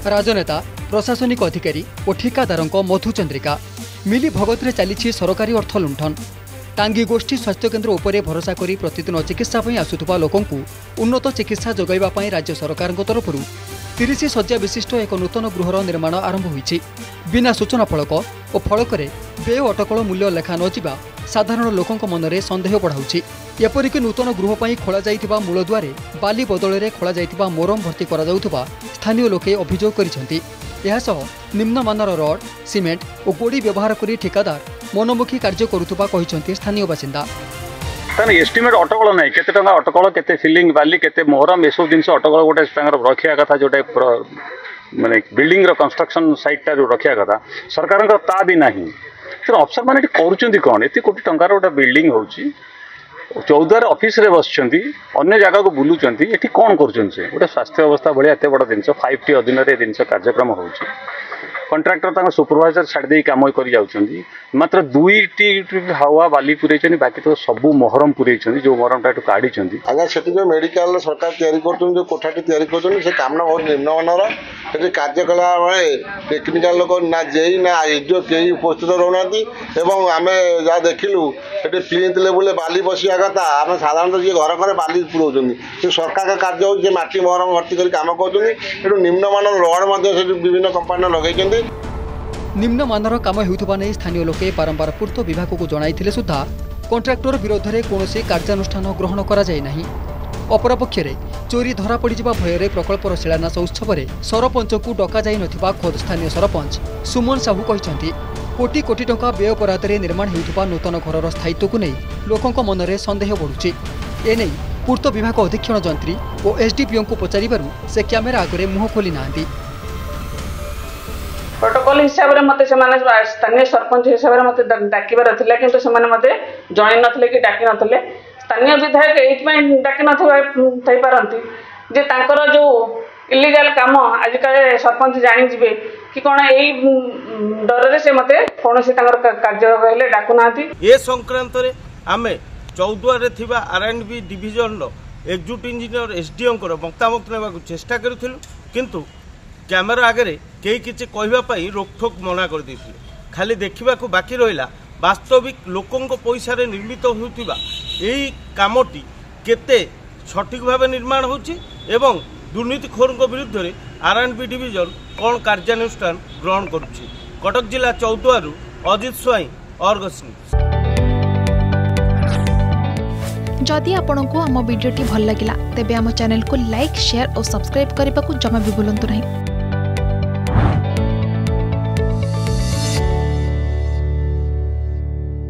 राजनेता प्रशासनिक अधिकारी और ठिकादारों मधुचंद्रिका मिली भगत चली सरकारी अर्थ लुंठन। टांगी गोष्ठी स्वास्थ्य केन्द्र उपरे भरोसा करी प्रतिदिन चिकित्सा आसुवा लोक उन्नत चिकित्सा जोगाइवाई राज्य सरकार तरफ 30 शज्या विशिष्ट एक नूतन गृहर निर्माण आरंभ होईछि। बिना सूचना फलक और फलक व्यय अटकल मूल्य लेखा नजिबा साधारण लोकों मनरे संदेह बढ़ाऊछि। एपरिक नूतन गृह पर खोल जाइथिबा मूलद्वारे बाली बदल खोल जाइथिबा मोरम भर्ती करा जाउथबा स्थानीय लोके अभियोग करिसेंति। एहासह निम्नमानर रड सीमेंट और गोड़ी व्यवहार करी ठिकादार मनमुखी कार्य करुथबा कहिसेंति स्थानीय बासिंदा। एस्टिमेट अटकल ना केते टंका अटकल केते फिलिंग बाली केते मोहरम एसब जिन अटकल गोटे रखा कथा जोटा माने बिल्डिंग कंस्ट्रक्शन साइट टा जो रखा कथा सरकार ता भी नहीं। अफसर मैंने करुँच कौन एत कोटी टंकार गोटे बिल्डिंग होची चौद्वार ऑफिस रे बसचंती अन्य जगह को बुलूचंती एठी कौन करुँच गोटे स्वास्थ्य अवस्था भाया एत बड़ जिन 5T अधीन जिन कार्यक्रम होची कंट्राक्टर सुपरवाइजर छाड़ी कम कर मात्र 2टी हवा बाली पुरे बाकी तो सबू मोहरम पुरे जो मोहरमटा काढ़ी आज्ञा से जो मेडिकल सरकार तैयारी कर कोठाटी तैयारी कर काम बहुत निम्नमानर से कार्य कला बेले टेक्निकाल लोक ना जेई ना एसडीओ कई उपस्थित रोना आम जहाँ देखिलु ये प्लिंथ लेवल बाली बसिया कथा आम साधारण जी घर घर बाली पुराउं सरकार कार्य हो माटी मोहरम भर्ती कर कम कर निम्नमानर रड विभिन्न कंपानी लगे। निम्नमानर काम हेउथबा नै स्थानीय लोके बारंबार पूर्त विभाग को जणाइथिले सुद्धा कंट्राक्टर विरोध में कौन कार्यानुष्ठान ग्रहण करा जाय नहीं। अपरपक्ष चोरी धरा पड़िजिबा भୟରେ प्रकल्पर शिलान्यास उत्सव में सरपंच को डका जाई नथिबा खोद स्थानीय सरपंच सुमन साहू कहिसेंति। कोटी कोटी टंका व्यय अपराध निर्माण हेउथबा नूतन घरर स्थायित्व को नहीं लोकों मनरे संदेह बढ़ुछि। एने पूर्त विभाग अधीक्षण जंत्री और एसडीपीओ को पचारिबारु से कैमेरा आगे मुह खोली नांती। प्रोटोकॉल हिसाब से मत स्थानीय सरपंच हिसाब से मत डाकिबार थिला किंतु से मत जण नथिले कि डाकी नथिले। स्थानीय विधायक एइथमै डाकी नथाई पारंती जे तांकर जो इलीगल काम आजिकल सरपंच जानी जिवे कि कौन यही डर से मत कौन कार्य हेले डाकू ना। ये संक्रांत रे आमे Choudwar R&B division executive engineer SDO मतामत ने चेष्टा करूँ किंतु कैमेरा आगे कई किसी कहवाई रोकठोक मना कर देथिले। खाली देखा बाकी रहा वास्तविक लोकों पैसा निर्मित होता यही कामटी केते सठिक भाव निर्माण होची एवं दुर्नीतिखोरों विरुद्ध में R&B डिविजन कौन कार्यानुष्ठान ग्रहण करुच्ची। कटक जिला चौद्वारू अजित स्वाई अर्गस न्यूज। जदि आपंक आम भिडी भल लगा तेब आम चैनल को लाइक शेयर और सब्सक्राइब करने को जमा भी भूलु नहीं।